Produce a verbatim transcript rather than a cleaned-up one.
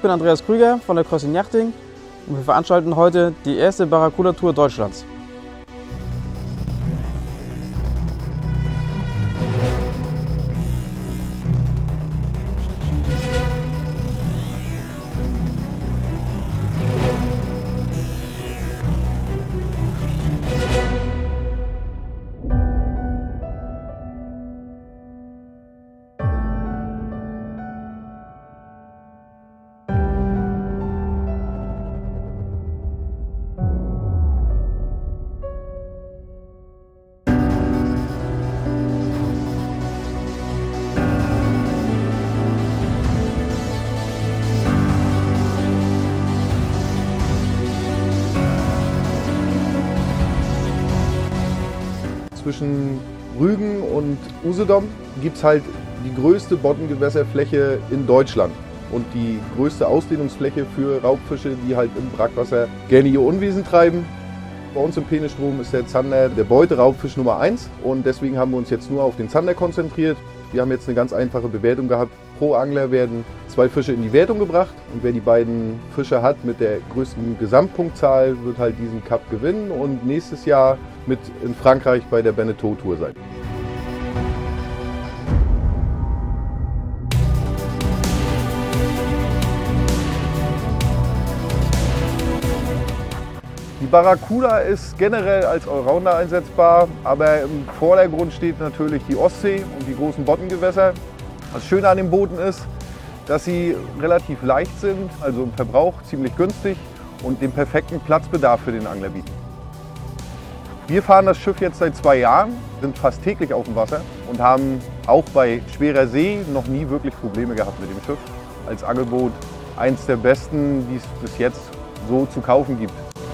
bin Andreas Krüger von der Crossing Yachting und wir veranstalten heute die erste Barracuda-Tour Deutschlands. Zwischen Rügen und Usedom gibt es halt die größte Bottengewässerfläche in Deutschland und die größte Ausdehnungsfläche für Raubfische, die halt im Brackwasser gerne ihr Unwesen treiben. Bei uns im Peenestrom ist der Zander der Beuteraubfisch Nummer eins und deswegen haben wir uns jetzt nur auf den Zander konzentriert. Wir haben jetzt eine ganz einfache Bewertung gehabt. Pro Angler werden zwei Fische in die Wertung gebracht und wer die beiden Fische hat mit der größten Gesamtpunktzahl, wird halt diesen Cup gewinnen und nächstes Jahr mit in Frankreich bei der Beneteau Tour sein. Die Barracuda ist generell als Allrounder einsetzbar, aber im Vordergrund steht natürlich die Ostsee und die großen Bottengewässer. Das Schöne an den Booten ist, dass sie relativ leicht sind, also im Verbrauch ziemlich günstig und den perfekten Platzbedarf für den Angler bieten. Wir fahren das Schiff jetzt seit zwei Jahren, sind fast täglich auf dem Wasser und haben auch bei schwerer See noch nie wirklich Probleme gehabt mit dem Schiff. Als Angelboot eins der besten, die es bis jetzt so zu kaufen gibt.